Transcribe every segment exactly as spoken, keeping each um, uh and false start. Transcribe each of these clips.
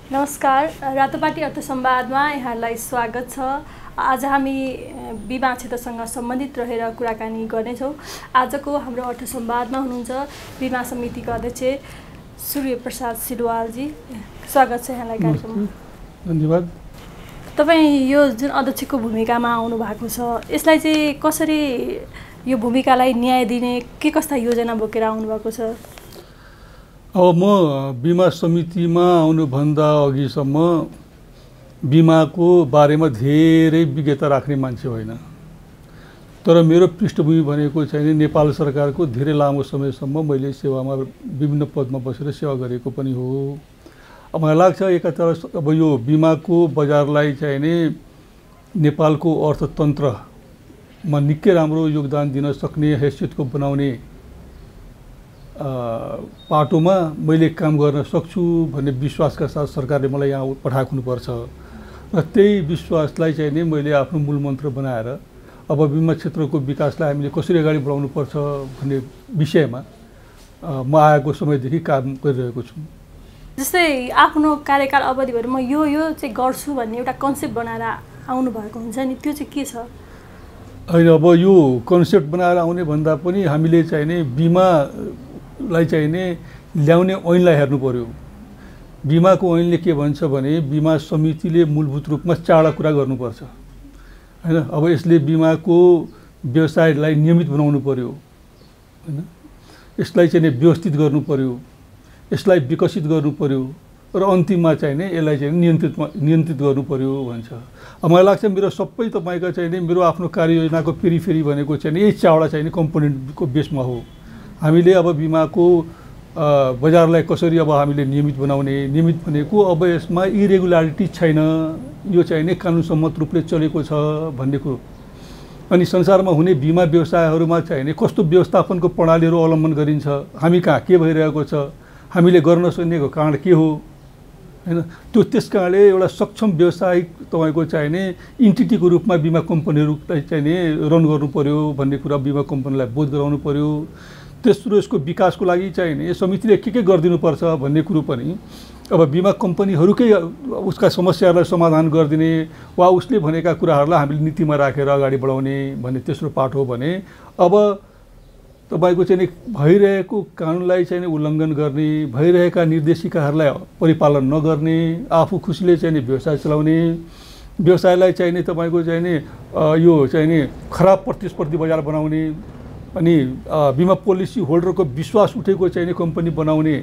नमस्कार, रातोपाटी अर्थ संवादमा यहाँलाई स्वागत छ। आज हामी बिमा क्षेत्रसँग सम्बन्धित रहेर कुराकानी गर्नेछौँ। आजको हाम्रो अर्थ संवादमा हुनुहुन्छ बिमा समितिका अध्यक्ष सूर्य प्रसाद सिलवालजी। स्वागत छ यहाँलाई कार्यक्रममा। धन्यवाद। तपाईँ यो जुन अध्यक्षको भूमिकामा आउनु भएको छ, यसलाई चाहिँ कसरी यो भूमिकालाई न्याय दिने के कस्ता योजना बोकेर आउनु भएको छ? अब म बिमा समितिमा आउनुभन्दा अघिसम्म बिमाको बारेमा धेरै विज्ञता राख्ने मान्छे होइन, तर मेरो पृष्ठभूमि भनेको चाहिँ नेपाल सरकारको धेरै लामो समयसम्म मैले सेवामा विभिन्न पदमा बसेर सेवा गरेको पनि हो। अब मलाई लाग्छ एकातिर अब यो बिमाको बजारलाई चाहिँ नि नेपालको अर्थतन्त्रमा निकै राम्रो योगदान दिन सक्ने हैसियतको बनाउने पाटोमा मैले काम गर्न सक्छु भन्ने विश्वासका साथ सरकारले मलाई यहाँ पठाएको हुनुपर्छ र त्यही विश्वासलाई चाहिँ नि मैले आफ्नो मूल मन्त्र बनाएर अब बिमा क्षेत्रको विकासलाई हामीले कसरी अगाडि बढाउनुपर्छ भन्ने विषयमा म आएको समयदेखि काम गरिरहेको छु। जस्तै आफ्नो कार्यकाल अवधिभर म यो यो चाहिँ गर्छु भन्ने एउटा कन्सेप्ट बनाएर आउनु भएको हुन्छ नि, त्यो चाहिँ के छ? होइन, अब यो कन्सेप्ट बनाएर आउने भन्दा पनि हामीले चाहिँ नि बिमालाई चाहिँ नि ल्याउने ऐनलाई हेर्नु पर्यो। बिमाको ऐनले के भन्छ भने बिमा समितिले मूलभूत रूपमा चारवटा कुरा गर्नुपर्छ होइन। अब यसले बिमाको व्यवसायलाई नियमित बनाउनु पर्यो होइन, यसलाई चाहिँ व्यवस्थित गर्नु पर्यो, यसलाई विकसित गर्नु पर्यो र अन्तिममा चाहिँ नि यसलाई चाहिँ नियन्त्रित नियन्त्रित गर्नु पर्यो भन्छ। अब मलाई लाग्छ मेरो सबै तपाईँको चाहिँ नि मेरो आफ्नो कार्ययोजनाको पेरिफेरी भनेको चाहिँ यही चारवटा चाहिँ कम्पोनेन्टको बेसमा हो। हामीले अब बिमाको बजारलाई कसरी अब हामीले नियमित बनाउने, नियमित भनेको अब यसमा इरेगुलारिटी छैन, यो चाहिँ नि कानुन सम्मत रूपले चलेको छ भन्ने कुरो। अनि संसारमा हुने बिमा व्यवसायहरूमा चाहिँ नि कस्तो व्यवस्थापनको प्रणालीहरू अवलम्बन गरिन्छ, हामी कहाँ के भइरहेको छ, हामीले गर्न सक्नेको कारण के हो होइन। त्यो त्यस कारणले एउटा सक्षम व्यवसायिक तपाईँको चाहिँ नि इन्टिटीको रूपमा बिमा कम्पनीहरूलाई चाहिँ नि रन गर्नु पर्यो भन्ने कुरा बिमा कम्पनीलाई बोध गराउनु पर्यो। तेस्रो यसको विकासको लागि चाहिँ नि समितिले के के गरिदिनुपर्छ भन्ने कुरो पनि अब बिमा कम्पनीहरूकै उसका समस्याहरूलाई समाधान गरिदिने वा उसले भनेका कुराहरूलाई हामीले नीतिमा राखेर अगाडि बढाउने भन्ने तेस्रो पाठ हो भने अब तपाईँको चाहिँ नि भइरहेको कानुनलाई चाहिँ नि उल्लङ्घन गर्ने, भइरहेका निर्देशिकाहरूलाई परिपालन नगर्ने, आफू खुसीले चाहिँ नि व्यवसाय चलाउने, व्यवसायलाई चाहिँ नि तपाईँको चाहिँ नि यो चाहिँ नि खराब प्रतिस्पर्धी बजार बनाउने अनि बिमा पोलिसी होल्डरको विश्वास उठेको चाहिँ नि कम्पनी बनाउने,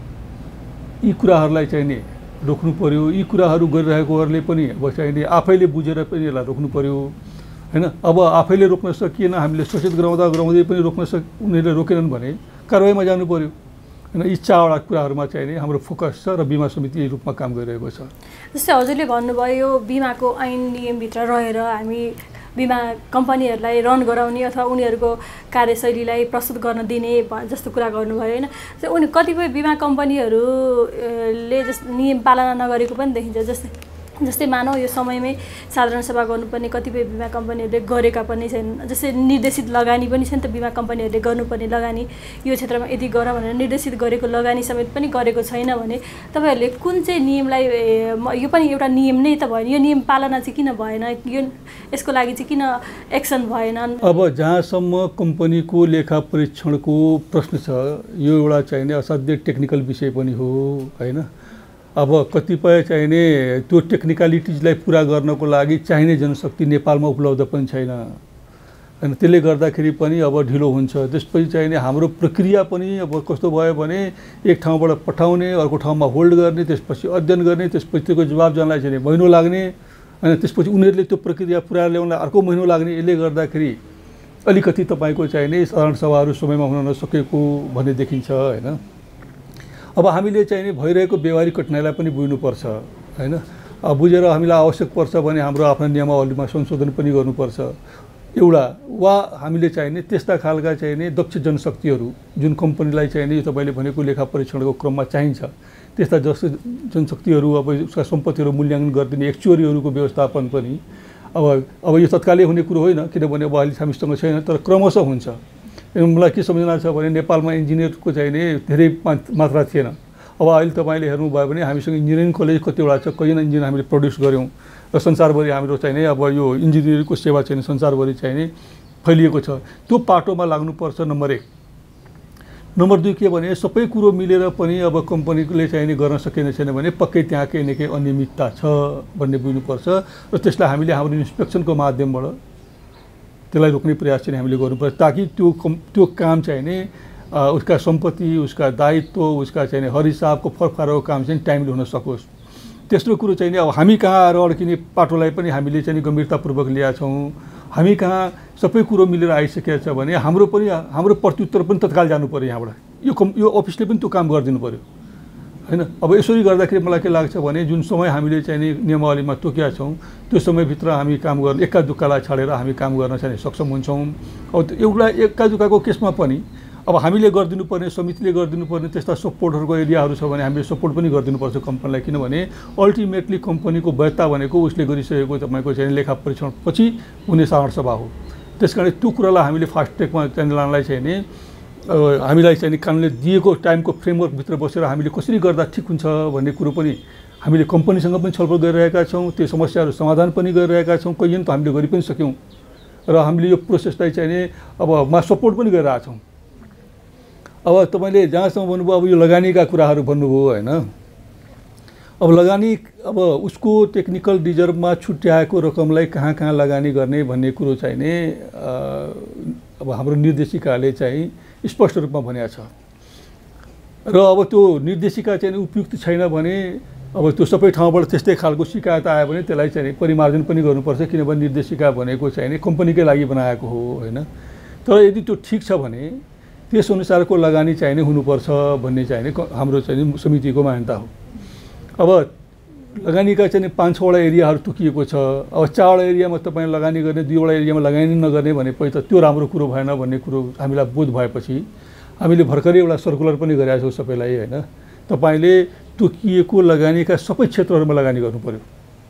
यी कुराहरूलाई चाहिँ नि रोक्नु पर्यो। यी कुराहरू गरिरहेकोहरूले पनि अब चाहिँ नि आफैले बुझेर पनि यसलाई रोक्नु पर्यो होइन। अब आफैले रोक्न सकिएन, हामीले सचेत गराउँदा गराउँदै पनि रोक्न सक उनीहरूले रोकेनन् भने कारवाहीमा जानु पर्यो होइन। यी चारवटा कुराहरूमा चाहिँ नि हाम्रो फोकस छ र बिमा समिति यही रूपमा काम गरिरहेको छ। जस्तै हजुरले भन्नुभयो बिमाको ऐन नियमभित्र रहेर हामी बिमा कम्पनीहरूलाई रन गराउने अथवा उनीहरूको कार्यशैलीलाई प्रस्तुत गर्न दिने जस्तो कुरा गर्नुभयो होइन। उनी कतिपय बिमा कम्पनीहरूले जस नियम पालना नगरेको पनि देखिन्छ। जस्तै जस्तै मानौ यो समयमै साधारण सभा गर्नुपर्ने कतिपय बिमा कम्पनीहरूले गरेका पनि छैनन्। जस्तै निर्देशित लगानी पनि छ नि त, बिमा कम्पनीहरूले गर्नुपर्ने लगानी यो क्षेत्रमा यदि गर भनेर निर्देशित गरेको लगानी समेत पनि गरेको छैन भने तपाईँहरूले कुन चाहिँ नियमलाई यो पनि एउटा नियम नै त भएन, यो नियम पालना चाहिँ किन भएन, यो यसको लागि चाहिँ किन एक्सन भएन? अब जहाँसम्म कम्पनीको लेखा परीक्षणको प्रश्न छ, यो एउटा चाहिने असाध्यै टेक्निकल विषय पनि हो होइन। अब कतिपय चाहिने त्यो टेक्निकलिटिजलाई पुरा गर्नको लागि चाहिने जनशक्ति नेपालमा उपलब्ध पनि छैन होइन। त्यसले गर्दाखेरि पनि अब ढिलो हुन्छ। त्यसपछि चाहिने हाम्रो प्रक्रिया पनि अब कस्तो भयो भने एक ठाउँबाट पठाउने, अर्को ठाउँमा होल्ड गर्ने, त्यसपछि अध्ययन गर्ने, त्यसपछि त्यसको जवाब जानलाई चाहिँ महिनौ लाग्ने अनि त्यसपछि उनीहरूले त्यो प्रक्रिया पुरा ल्याउनलाई अर्को महिनौ लाग्ने। यसले गर्दाखेरि अलिकति तपाईँको चाहिने साधारण सभाहरू समयमा हुन नसकेको भन्ने देखिन्छ होइन। अब हामीले चाहिने भइरहेको व्यवहारिक कठिनाइलाई पनि बुझ्नुपर्छ होइन। बुझेर हामीलाई आवश्यक पर्छ भने हाम्रो आफ्नो नियमावलीमा संशोधन पनि गर्नुपर्छ एउटा, वा हामीले चाहिने त्यस्ता खालका चाहिने दक्ष जनशक्तिहरू जुन कम्पनीलाई चाहिने तपाईँले भनेको लेखा परीक्षणको क्रममा चाहिन्छ त्यस्ता जस जनशक्तिहरू अब उसका सम्पत्तिहरू मूल्याङ्कन गरिदिने एक्चुअरीहरूको व्यवस्थापन पनि अब अब यो तत्कालै हुने कुरो होइन, किनभने अब अहिले हामीसँग छैन, तर क्रमशः हुन्छ। मलाई के सम्झना छ भने नेपालमा इन्जिनियरको चाहिने धेरै मात्रा थिएन, अब अहिले तपाईँले हेर्नुभयो भने हामीसँग इन्जिनियरिङ कलेज कतिवटा छ, कतिजना इन्जिनियर हामीले प्रड्युस गऱ्यौँ र संसारभरि हाम्रो चाहिँ नि अब यो इन्जिनियरिङको सेवा चाहिँ संसारभरि चाहिँ नि फैलिएको छ। त्यो पाटोमा लाग्नुपर्छ नम्बर एक। नम्बर दुई के भने सबै कुरो मिलेर पनि अब कम्पनीले चाहिँ नि गर्न सकिने छैन भने पक्कै त्यहाँ केही न केही अनियमितता छ भन्ने बुझ्नुपर्छ र त्यसलाई हामीले हाम्रो इन्सपेक्सनको माध्यमबाट त्यसलाई रोक्ने प्रयास चाहिँ हामीले गर्नुपर्छ, ताकि त्यो कम त्यो काम चाहिँ नि उसका सम्पत्ति, उसका दायित्व, उसका चाहिँ हर हिसाबको फरफारको काम चाहिँ टाइमली हुन सकोस्। तेस्रो कुरो चाहिँ नि अब हामी कहाँ आएर अड्किने पाटोलाई पनि हामीले चाहिँ गम्भीरतापूर्वक ल्याएका छौँ। हामी कहाँ सबै कुरो मिलेर आइसकेको छ भने हाम्रो पनि हाम्रो प्रत्युत्तर पनि तत्काल जानु पऱ्यो यहाँबाट, यो कम यो अफिसले पनि त्यो काम गरिदिनु पऱ्यो हैन। अब यसरी गर्दाखेरि मलाई के लाग्छ भने जुन समय हामीले चाहिँ नि नियमावलीमा तोकेका छौँ त्यो समयभित्र हामी काम गर्न एक्का दुक्कालाई छाडेर हामी काम गर्न चाहिँ सक्षम हुन्छौँ। अब एउटा एक्का दुक्काको केसमा पनि अब हामीले गरिदिनु पर्ने, समितिले गरिदिनु पर्ने त्यस्ता सपोर्टहरूको एरियाहरू छ भने हामीले सपोर्ट पनि गरिदिनुपर्छ कम्पनीलाई, किनभने अल्टिमेटली कम्पनीको वैधता भनेको उसले गरिसकेको तपाईँको चाहिँ लेखा परीक्षणपछि हुने साधारण सभा हो। त्यस कारण त्यो कुरालाई हामीले फास्ट ट्र्याकमा चाहिँ लानलाई चाहिँ नि हामीलाई चाहिँ कानुनले दिएको टाइमको फ्रेमवर्कभित्र बसेर हामीले कसरी गर्दा ठिक हुन्छ भन्ने कुरो पनि हामीले कम्पनीसँग पनि छलफल गरिरहेका छौँ, त्यो समस्याहरू समाधान पनि गरिरहेका छौँ, कहिले त हामीले गरि पनि सक्यौँ र हामीले यो प्रोसेसलाई चाहिँ नि अब मा सपोर्ट पनि गरिरहेका छौँ। अब तपाईँले जहाँसम्म भन्नुभयो अब यो लगानीका कुराहरू भन्नुभयो होइन, अब लगानी अब उसको टेक्निकल रिजर्भमा छुट्याएको रकमलाई कहाँ कहाँ लगानी गर्ने भन्ने कुरो चाहिँ नि अब हाम्रो निर्देशिकाले चाहिँ स्पष्ट रूपमा भनेको छ र अब त्यो निर्देशिका चाहिँ उपयुक्त छैन भने अब त्यो सबै ठाउँबाट त्यस्तै खालको शिकायत आयो भने त्यसलाई चाहिँ परिमार्जन पनि गर्नुपर्छ, किनभने निर्देशिका भनेको चाहिँ नि कम्पनीकै लागि बनाएको हो होइन। तर यदि त्यो ठिक छ भने त्यस अनुसारको लगानी चाहिने हुनुपर्छ भन्ने चाहिने हाम्रो चाहिँ समितिको मान्यता हो। अब लगानीका चाहिँ पाँच छवटा एरियाहरू तोकिएको छ। अब चारवटा एरियामा तपाईँ लगानी गर्ने, दुईवटा एरियामा लगानी नगर्ने भनेपछि त त्यो राम्रो कुरो भएन भन्ने कुरो हामीलाई बोध भएपछि हामीले भर्खरै एउटा सर्कुलर पनि गरेका छौँ सबैलाई होइन। तपाईँले तोकिएको लगानीका सबै क्षेत्रहरूमा लगानी गर्नु पर्यो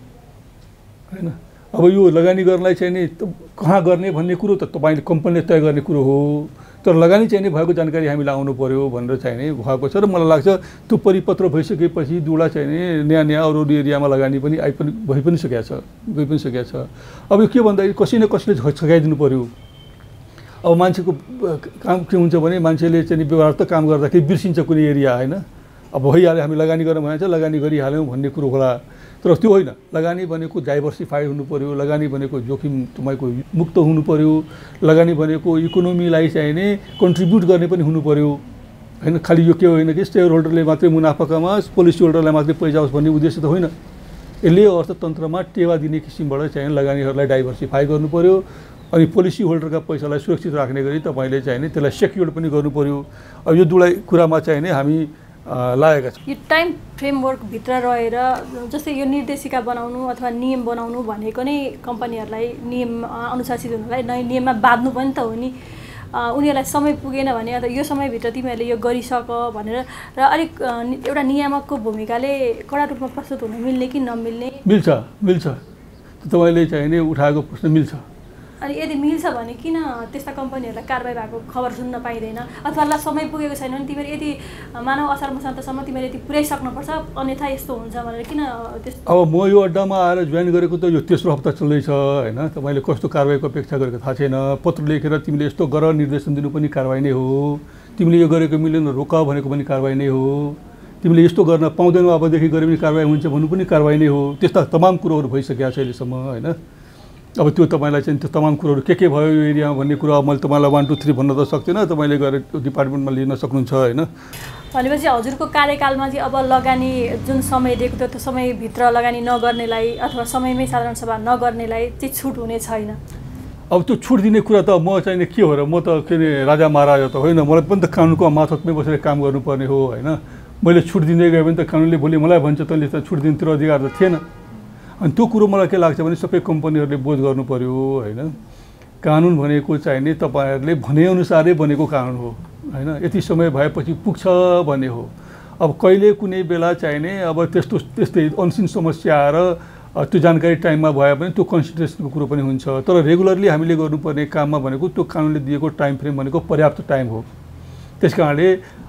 होइन। अब यो लगानी गर्नलाई चाहिँ नि कहाँ गर्ने भन्ने कुरो त तपाईँले कम्पनीले तय गर्ने कुरो हो, तर लगानी चाहिने भएको जानकारी हामीलाई आउनु पर्यो भनेर चाहिने भएको छ र मलाई लाग्छ त्यो परिपत्र भइसकेपछि दुवटा चाहिने नयाँ नयाँ अरू अरू एरियामा लगानी पनि आइ पनि भइ पनि सकेको छ गइ पनि सकेको छ। अब यो के भन्दाखेरि कसै न कसैले छगाइदिनु पर्यो। अब मान्छेको काम के हुन्छ भने मान्छेले चाहिँ व्यवहार त काम गर्दाखेरि बिर्सिन्छ कुनै एरिया होइन। अब भइहाल्यो हामी लगानी गर्न भने चाहिँ लगानी गरिहाल्यौँ भन्ने कुरो होला, तर त्यो होइन। लगानी भनेको डाइभर्सिफाइड हुनु पर्यो, लगानी भनेको जोखिम तपाईँको मुक्त हुनु पर्यो, लगानी भनेको इकोनोमीलाई चाहिँ नि कन्ट्रिब्युट गर्ने पनि हुनु पर्यो होइन। खालि यो के होइन कि सेयर होल्डरले मात्रै मुनाफा कमाओस्, पोलिसी होल्डरलाई मात्रै पैसा होस् भन्ने उद्देश्य त होइन। यसले अर्थतन्त्रमा टेवा दिने किसिमबाट चाहिँ लगानीहरूलाई डाइभर्सिफाई गर्नु पर्यो अनि पोलिसी होल्डरका पैसालाई सुरक्षित राख्ने गरी तपाईँले चाहिँ नि त्यसलाई सेक्योर्ड पनि गर्नु पर्यो। अब यो दुवै कुरामा चाहिँ नि हामी लागेका छौँ। यो टाइम फ्रेमवर्कभित्र रहेर जस्तै यो निर्देशिका बनाउनु अथवा नियम बनाउनु भनेको नै कम्पनीहरूलाई नियम अनुशासित हुनलाई नयाँ नियममा बाँध्नु पनि त हो नि। उनीहरूलाई समय पुगेन भने अथवा यो समयभित्र तिमीहरूले यो गरिसक भनेर र अलिक एउटा नियामकको भूमिकाले कडा रूपमा प्रस्तुत हुन मिल्ने कि नमिल्ने? मिल्छ मिल्छ तपाईँले चाहिँ नि उठाएको प्रश्न मिल्छ। अनि यदि मिल्छ भने किन त्यस्ता कम्पनीहरूलाई कारबाही भएको खबर सुन्न पाइँदैन? अथवा ल समय पुगेको छैन भने तिमीहरू यदि मानव असार मसान्तसम्म तिमीले यति पुर्याइसक्नुपर्छ अन्यथा यस्तो हुन्छ भनेर किन त्यस्तो? अब म यो अड्डामा आएर जोइन गरेको त यो तेस्रो हप्ता चल्दैछ होइन। तपाईँले कस्तो कारबाहीको अपेक्षा गरेको थाहा छैन। पत्र लेखेर तिमीले यस्तो गर निर्देशन दिनु पनि कारबाही नै हो, तिमीले यो गरेको मिलेन रोक भनेको पनि कारबाही नै हो, तिमीले यस्तो गर्न पाउँदैनौ अबदेखि गरे पनि कारबाही हुन्छ भन्नु पनि कारबाही नै हो। त्यस्ता तमाम कुरोहरू भइसकेका छ अहिलेसम्म होइन। अब त्यो तपाईँलाई चाहिँ त्यो तमाम कुरोहरू के के भयो यो एरियामा भन्ने कुरा अब मैले तपाईँलाई वान टू थ्री भन्न त सक्दिनँ, तपाईँले गएर त्यो डिपार्टमेन्टमा लिन सक्नुहुन्छ होइन। भनेपछि हजुरको कार्यकालमा चाहिँ अब लगानी जुन समय दिएको थियो त्यो समयभित्र लगानी नगर्नेलाई अथवा समयमै साधारण सभा नगर्नेलाई चाहिँ छुट हुने छैन? अब त्यो छुट दिने कुरा त म चाहिँ के हो र, म त के अरे राजा महाराजा त होइन। मलाई पनि त कानुनको माथतमै बसेर काम गर्नुपर्ने हो होइन। मैले छुट दिँदै गएँ भने त कानुनले भोलि मलाई भन्छ तैँले त छुट दिने तेरो अधिकार त थिएन। अनि त्यो कुरो मलाई के लाग्छ भने सबै कम्पनीहरूले बोध गर्नु पर्यो होइन। कानुन भनेको चाहिँ नि तपाईँहरूले भनेअनुसारै बनेको कानुन हो होइन। यति समय भएपछि पुग्छ भन्ने हो। अब कहिले कुनै बेला चाहिने अब त्यस्तो त्यस्तै अनसिन समस्या आएर त्यो जानकारी टाइममा भयो भने त्यो कन्सिडरेसनको कुरो पनि हुन्छ। तर रेगुलरली हामीले गर्नुपर्ने काममा भनेको त्यो कानुनले दिएको टाइम फ्रेम भनेको पर्याप्त टाइम हो। त्यस कारणले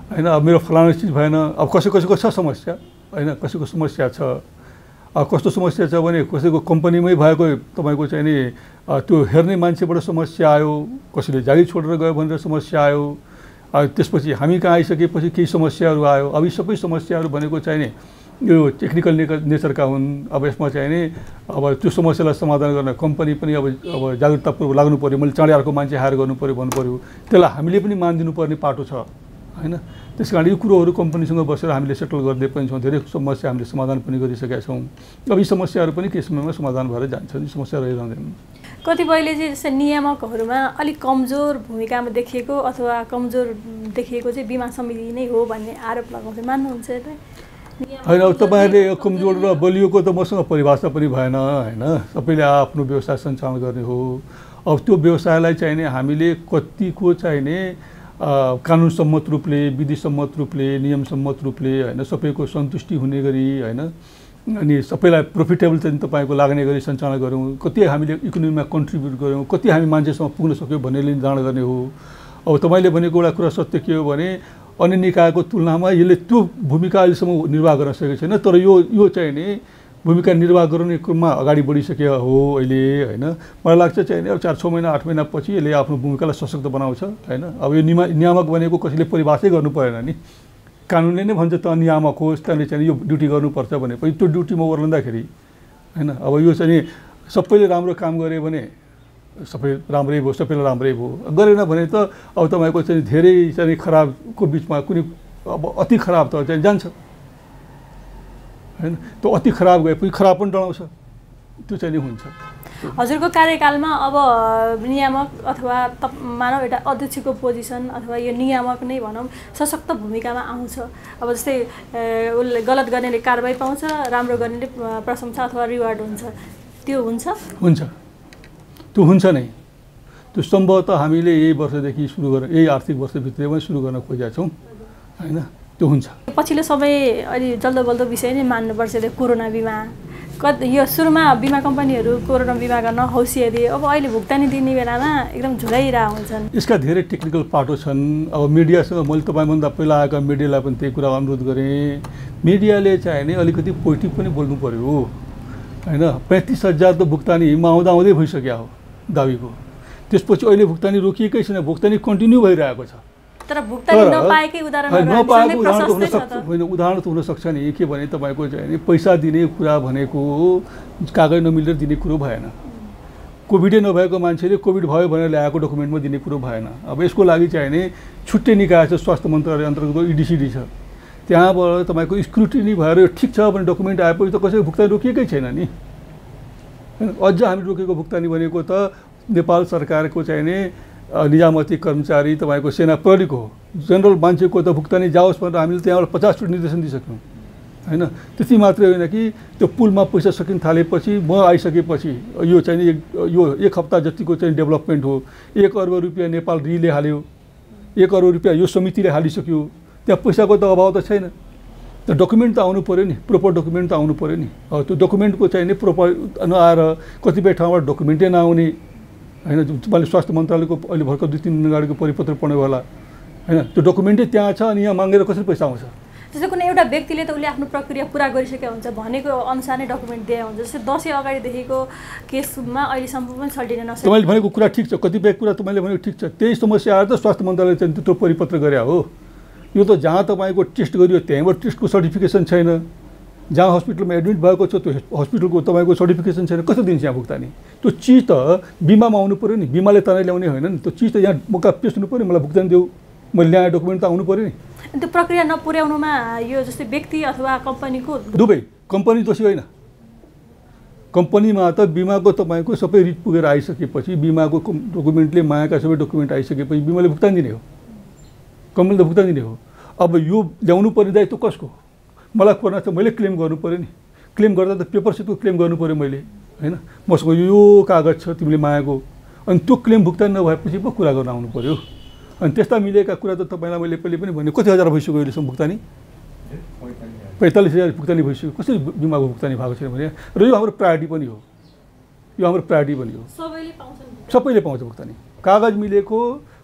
होइन अब मेरो फलाना चिज भएन, अब कसै कसैको छ समस्या होइन, कसैको समस्या छ, अब कस्तो समस्या छ भने कसैको कम्पनीमै भएको तपाईँको चाहिँ नि त्यो हेर्ने मान्छेबाट समस्या आयो, कसैले जागिर छोडेर गयो भनेर समस्या आयो, त्यसपछि हामी कहाँ आइसकेपछि केही समस्याहरू आयो। अब यी सबै समस्याहरू भनेको चाहिँ नि यो टेक्निकल नेचरका हुन्। अब यसमा चाहिँ नि अब त्यो समस्यालाई समाधान गर्न कम्पनी पनि अब अब जागरुकतापूर्वक लाग्नु पऱ्यो, मैले चाँडै अर्को मान्छे हायर गर्नु पऱ्यो भन्नु पऱ्यो, त्यसलाई हामीले पनि मानिदिनु पर्ने पाटो छ होइन। त्यस कारण यो कुरोहरू कम्पनीसँग बसेर हामीले सेटल गर्दै पनि छौँ, धेरै समस्या हामीले समाधान पनि गरिसकेका छौँ। अब यी समस्याहरू पनि केही समयमा समाधान भएर जान्छन्, यी समस्या रहिरहँदैनन्। कतिपयले चाहिँ जस्तै नियामकहरूमा अलिक कमजोर भूमिकामा देखिएको अथवा कमजोर देखिएको चाहिँ बिमा समिति नै हो भन्ने आरोप लगाउँछ, मान्नुहुन्छ यसलाई? होइन, अब तपाईँहरूले कमजोर र बलियोको त मसँग परिभाषा पनि भएन होइन। सबैले आफ्नो व्यवसाय सञ्चालन गर्ने हो। अब त्यो व्यवसायलाई चाहिने हामीले कतिको चाहिने कानुन सम्मत रूपले, विधि सम्मत रूपले, नियम सम्मत रूपले होइन सबैको सन्तुष्टि हुने गरी होइन, अनि सबैलाई प्रोफिटेबल चाहिँ तपाईँको लाग्ने गरी सञ्चालन गऱ्यौँ, कति हामीले इकोनोमीमा कन्ट्रिब्युट गऱ्यौँ, कति हामी मान्छेसँग पुग्न सक्यौँ भन्नेले निर्धारण गर्ने हो। अब तपाईँले भनेको एउटा कुरा सत्य के हो भने अन्य निकायको तुलनामा यसले त्यो भूमिका अहिलेसम्म निर्वाह गर्न सकेको छैन, तर यो यो चाहिँ नि भूमिका निर्वाह गर्ने क्रममा अगाडि बढिसक्यो हो अहिले होइन। मलाई लाग्छ चाहिँ नि अब चार छ महिना आठ महिनापछि यसले आफ्नो भूमिकालाई सशक्त बनाउँछ होइन। अब यो निमा नियामक भनेको कसैले परिभाषै गर्नु परेन नि, कानुनले नै भन्छ त नियामक होस्, त्यसले चाहिँ यो ड्युटी गर्नुपर्छ भनेपछि त्यो ड्युटीमा ओर्लँदाखेरि होइन। अब यो चाहिँ नि सबैले राम्रो काम गऱ्यो भने सबै राम्रै भयो, सबैलाई राम्रै भयो, गरेन भने त अब तपाईँको चाहिँ धेरै चाहिँ खराबको बिचमा कुनै अब अति खराब त चाहिँ जान्छ होइन। त्यो अति खराब गएपछि खराब पनि डराउँछ, त्यो चाहिँ नि हुन्छ। हजुरको कार्यकालमा अब नियामक अथवा तप मानव एउटा अध्यक्षको पोजिसन अथवा यो नियामक नै भनौँ सशक्त भूमिकामा आउँछ। अब जस्तै उसले गलत गर्नेले कारबाही पाउँछ, राम्रो गर्नेले प्रशंसा अथवा रिवार्ड हुन्छ, त्यो हुन्छ हुन्छ त्यो हुन्छ नै। त्यो सम्भवतः हामीले यही वर्षदेखि सुरु गरेर यही आर्थिक वर्षभित्रमै सुरु गर्न खोजेका छौँ होइन, त्यो हुन्छ। पछिल्लो समय अलि जल्दो बल्दो विषय नै मान्नुपर्छ त्यो कोरोना बिमा। कति यो सुरुमा बिमा कम्पनीहरू कोरोना बिमा गर्न हौसिया दिए, अब अहिले भुक्तानी दिने बेलामा एकदम झुलाइरहेको हुन्छन्। यसका धेरै टेक्निकल पाटो छन्। अब मिडियासँग मैले तपाईँभन्दा पहिला आएका मिडियालाई पनि त्यही कुरा अनुरोध गरेँ, मिडियाले चाहिँ नि अलिकति पोजिटिभ पनि बोल्नु पऱ्यो होइन। पैँतिस हजार त भुक्तानी आउँदा आउँदै भइसक्यो हो दाबीको, त्यसपछि अहिले भुक्तानी रोकिएकै छैन, भुक्तानी कन्टिन्यू भइरहेको छ। तर भुक्तानी नपाएकै उदाहरणहरू नपाएको उदाहरण त हुनसक्छ होइन, उदाहरण त हुनसक्छ नि के भने तपाईँको चाहिँ नि पैसा दिने कुरा भनेको कागज नमिलेर दिने कुरो भएन। कोभिडै नभएको मान्छेले कोभिड भयो भनेर ल्याएको डकुमेन्टमा दिने कुरो भएन। अब यसको लागि चाहिँ नि छुट्टै निकाय छ, स्वास्थ्य मन्त्रालय अन्तर्गत इडिसिडी छ, त्यहाँबाट तपाईँको स्क्रुटिनी भएर यो ठिक छ भने डकुमेन्ट आएपछि त कसैको भुक्तानी रोकिएकै छैन नि। अझ हामी रोकेको भुक्तानी भनेको त नेपाल सरकारको चाहिँ नि निजामती कर्मचारी तपाईँको सेना प्रहरीको हो, जनरल मान्छेको त भुक्तानी जाओस् भनेर हामीले त्यहाँबाट पचासचोटि निर्देशन दिइसक्यौँ होइन। त्यति मात्रै होइन कि त्यो पुलमा पैसा सकिन थालेपछि म आइसकेपछि यो चाहिँ नि यो एक हप्ता जतिको चाहिँ डेभलपमेन्ट हो, एक अर्ब रुपियाँ नेपाल रीले हाल्यो, एक अर्ब रुपियाँ यो समितिले हालिसक्यो, त्यहाँ पैसाको त अभाव त छैन। त्यो डकुमेन्ट त आउनु पऱ्यो नि, प्रोपर डकुमेन्ट त आउनु पऱ्यो नि। त्यो डकुमेन्टको चाहिँ नि प्रोपर नआएर कतिपय ठाउँबाट डकुमेन्टै नआउने होइन। तपाईँले स्वास्थ्य मन्त्रालयको अहिले भर्खर दुई तिन दिन अगाडिको परिपत्र पढ्नु होला होइन, त्यो डकुमेन्टै त्यहाँ छ अनि यहाँ मागेर कसरी पैसा आउँछ? जस्तै कुनै एउटा व्यक्तिले त उसले आफ्नो प्रक्रिया पुरा गरिसकेको हुन्छ, भनेको अनुसार नै डकुमेन्ट दिए हुन्छ। जस्तै दसैँ अगाडिदेखिको केसमा अहिलेसम्म पनि सल्टिन नसक्छ। तपाईँले भनेको कुरा ठिक छ, कतिपय कुरा तपाईँले भनेको ठिक छ, त्यही समस्या आएर त स्वास्थ्य मन्त्रालयले चाहिँ त्यो परिपत्र गरे हो। यो त जहाँ तपाईँको टेस्ट गरियो त्यहीँबाट टेस्टको सर्टिफिकेसन छैन, जहाँ हस्पिटलमा एडमिट भएको छ त्यो हस्पिटलको तपाईँको सर्टिफिकेसन छैन, कसरी दिन्छ यहाँ भुक्तानी? त्यो चिज त बिमामा आउनु पऱ्यो नि, बिमाले तनाइ ल्याउने होइन नि, त्यो चिज त यहाँ मौका पेस हुनु पऱ्यो, मलाई भुक्तानी देऊ, मैले ल्याएँ डकुमेन्ट त आउनु पऱ्यो नि। त्यो प्रक्रिया नपुर्याउनुमा यो जस्तै व्यक्ति अथवा कम्पनीको दुवै, कम्पनी दोषी होइन। कम्पनीमा त बिमाको तपाईँको सबै रिट पुगेर आइसकेपछि बिमाको डकुमेन्टले मागेका सबै डकुमेन्ट आइसकेपछि बिमाले भुक्तानी दिने हो, कम्पनीले त भुक्तानी दिने हो। अब यो ल्याउनु पर्ने दायित्व कसको? मलाई कोरोना छ मैले क्लेम गर्नु पऱ्यो नि, क्लेम गर्दा त पेपरसिटको क्लेम गर्नु पऱ्यो मैले होइन। मसँग यो कागज छ तिमीले मागेको, अनि त्यो क्लेम भुक्तानी नभएपछि पो कुरा गर्न आउनु पऱ्यो। अनि त्यस्ता मिलेका कुरा त तपाईँलाई मैले पहिले पनि भने कति हजार भइसक्यो अहिलेसम्म भुक्तानी? पैँतालिस हजार भुक्तानी भइसक्यो। कसरी बिमाको भुक्तानी भएको छैन भने, र यो हाम्रो प्रायोरिटी पनि हो, यो हाम्रो प्रायोरिटी पनि हो। सबैले पाउँछ, सबैले पाउँछ भुक्तानी, कागज मिलेको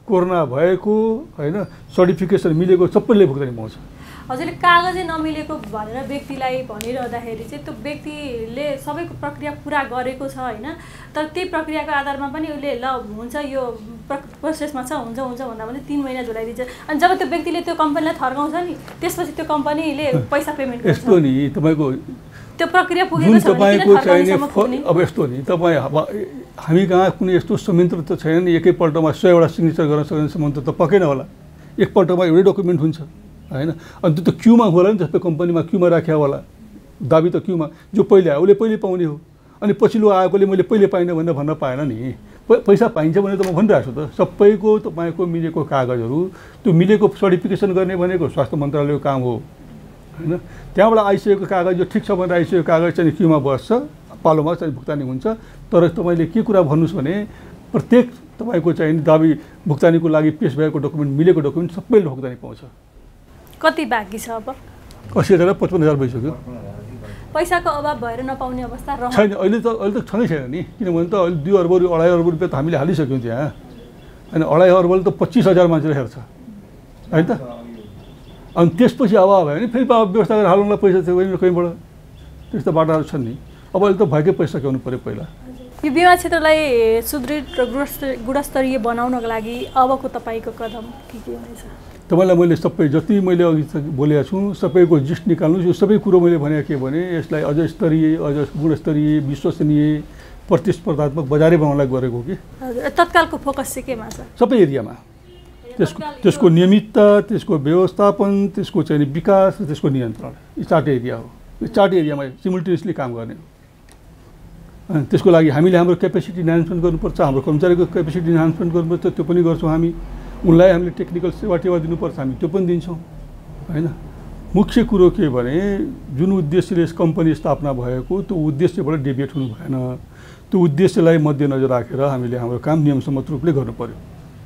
कोरोना भएको होइन सर्टिफिकेसन मिलेको सबैले भुक्तानी पाउँछ। हजुरले कागजै नमिलेको भनेर व्यक्तिलाई भनिरहँदाखेरि चाहिँ त्यो व्यक्तिले सबैको प्रक्रिया पुरा गरेको छ होइन, तर त्यही प्रक्रियाको आधारमा पनि उसले ल हुन्छ यो प्रोसेसमा छ हुन्छ हुन्छ भन्दा पनि तिन महिना झुलाइदिन्छ। अनि जब त्यो व्यक्तिले त्यो कम्पनीलाई थर्काउँछ नि त्यसपछि त्यो कम्पनीले पैसा पेमेन्ट गर्छ। यस्तो नि तपाईँको त्यो प्रक्रिया पुगेको छ तपाईँको चाहिने अब यस्तो नि तपाईँ हामी कहाँ कुनै यस्तो संयन्त्र त छैन नि एकैपल्टमा सयवटा सिग्नेचर गर्न सक्ने संयन्त्र त पकेन होला। एकपल्टमा एउटै डकुमेन्ट हुन्छ होइन, अनि त्यो त क्युमा होला नि, सबै कम्पनीमा क्युमा राख्या होला, दाबी त क्युमा जो पहिले आयो उसले पहिले पाउने हो। अनि पछिल्लो आएकोले मैले पहिले पाइनँ भनेर भन्न पाएन नि, पैसा पाइन्छ भने त म भनिरहेको छु त। सबैको तपाईँको मिलेको कागजहरू त्यो मिलेको सर्टिफिकेसन गर्ने भनेको स्वास्थ्य मन्त्रालयको काम हो होइन। त्यहाँबाट आइसकेको कागज जो ठिक छ भनेर आइसकेको कागज चाहिँ क्युमा बस्छ, पालोमा चाहिँ भुक्तानी हुन्छ। तर तपाईँले के कुरा भन्नुहोस् भने प्रत्येक तपाईँको चाहिँ दाबी भुक्तानीको लागि पेस भएको डकुमेन्ट मिलेको डकुमेन्ट सबैले भुक्तानी पाउँछ। कति बाँकी छ अब? असी हजार पचपन्न हजार भइसक्यो। पैसाको अभाव भएर नपाउने अवस्था रह छैन अहिले त, अहिले त छँदै छैन नि, किनभने त अहिले दुई अर्ब अढाई अर्ब रुपियाँ त हामीले हालिसक्यौँ त्यहाँ होइन। अढाई अर्बले त पच्चिस हजार मान्छेले हेर्छ होइन त। अनि त्यसपछि अभाव भयो भने फेरि व्यवस्था गरेर हालौँला पैसा चाहिँ कहीँबाट, त्यस्तो बाटाहरू छन् नि। अब अहिले त भएकै पैसा सकाउनु पऱ्यो पहिला। यो बिमा क्षेत्रलाई सुदृढ र गुणस्तरीय बनाउनको लागि अबको तपाईँको कदम के के हुनेछ? तपाईँलाई मैले सबै जति मैले अघि बोलेको छु सबैको जिस्ट निकाल्नुहोस्। यो सबै कुरो मैले भनेको के भने यसलाई अझ स्तरीय अझ गुणस्तरीय विश्वसनीय प्रतिस्पर्धात्मक बजारै बनाउनलाई गरेको कि। तत्कालको फोकस चाहिँ केमा छ? सबै एरियामा त्यसको त्यसको नियमितता, त्यसको व्यवस्थापन, त्यसको चाहिँ विकास र त्यसको नियन्त्रण, यो चारवटा एरिया हो। यो चारवटा एरियामा सिमुल्टेनियसली काम गर्ने हो। त्यसको लागि हामीले हाम्रो क्यापेसिटी इन्हान्समेन्ट गर्नुपर्छ, हाम्रो कर्मचारीको क्यापेसिटी इन्हान्समेन्ट गर्नुपर्छ, त्यो पनि गर्छौँ हामी। उनलाई हामीले टेक्निकल सेवा टेवा दिनुपर्छ, हामी त्यो पनि दिन्छौँ होइन। मुख्य कुरो के भने जुन उद्देश्यले यस कम्पनी स्थापना भएको त्यो उद्देश्यबाट डेभिएट हुनु भएन। त्यो उद्देश्यलाई मध्यनजर राखेर हामीले हाम्रो काम नियमसम्मत रूपले गर्नु पर्यो।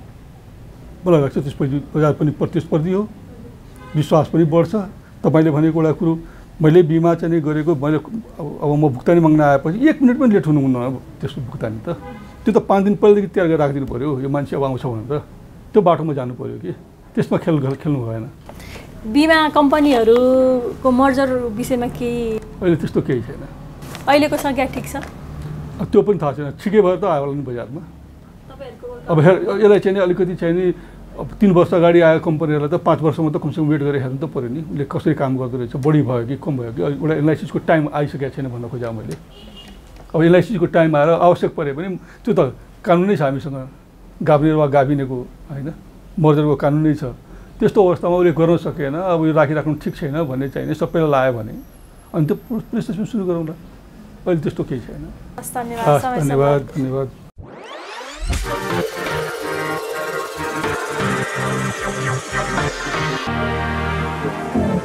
मलाई लाग्छ त्यसपछि बजार पनि प्रतिस्पर्धी हो, विश्वास पनि बढ्छ। तपाईँले भनेको एउटा कुरो मैले बिमा चाहिँ गरेको, मैले अब म भुक्तानी माग्न आएपछि एक मिनट पनि लेट हुनुहुन्न अब त्यसको भुक्तानी त। त्यो त पाँच दिन पहिलादेखि तयार गरेर राखिदिनु पऱ्यो, यो मान्छे अब आउँछ भनेर त्यो बाटोमा जानु पऱ्यो कि त्यसमा खेल खेल्नु भएन। बिमा कम्पनीहरूको मर्जर विषयमा केही अहिले त्यस्तो केही छैन। अहिलेको सङ्ख्या ठिक छ? त्यो पनि थाहा छैन, ठिकै भएर त आयो होला नि बजारमा। अब हेर यसलाई चाहिँ अलिकति चाहिँ नि अब तिन वर्ष अगाडि आएको कम्पनीहरूलाई त पाँच वर्षमा त कमसेकम वेट गरेर हेर्नु त पऱ्यो नि, उसले कसरी काम गर्दो रहेछ, बढी भयो कि कम भयो कि। एउटा एनालाइसिसको टाइम आइसकेको छैन भन्न खोजेँ मैले। अब एनालाइसिसको टाइम आएर आवश्यक पऱ्यो भने त्यो त कानुनै छ हामीसँग, गाभिने वा गाभिनेको होइन मर्जरको कानुनै छ। त्यस्तो अवस्थामा उसले गर्न सकेन, अब यो राखिराख्नु ठिक छैन भन्ने चाहिने सबैलाई लायो भने अनि त्यो प्रोसेस सुरु गरौँला। अहिले त्यस्तो केही छैन। धन्यवाद धन्यवाद धन्यवाद। Thank you.